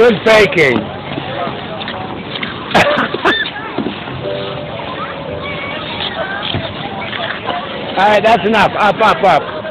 Good faking. All right, that's enough. Up, up, up.